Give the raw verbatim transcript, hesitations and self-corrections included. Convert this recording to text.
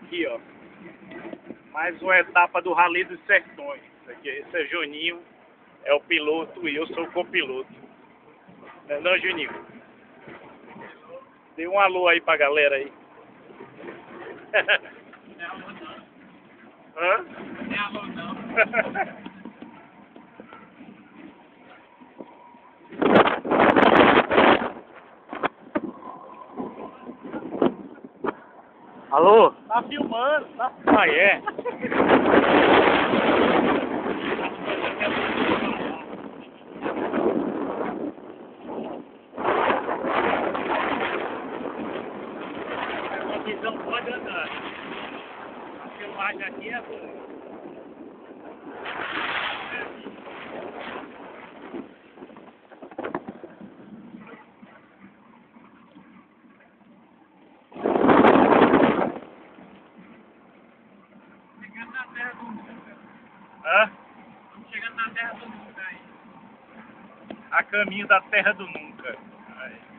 Aqui, ó. Mais uma etapa do Rally dos Sertões. Aqui, esse é Juninho, é o piloto e eu sou o copiloto. Não, não, Juninho? Dê um alô aí pra galera aí. Não é alô não. Hã? Não é alô não. Alô? Tá filmando, tá? Ah, é? A visão pode andar. A filmagem aqui é boa. Chegando na terra do nunca. Hã? Estamos chegando na terra do nunca aí. A caminho da terra do nunca. Aí.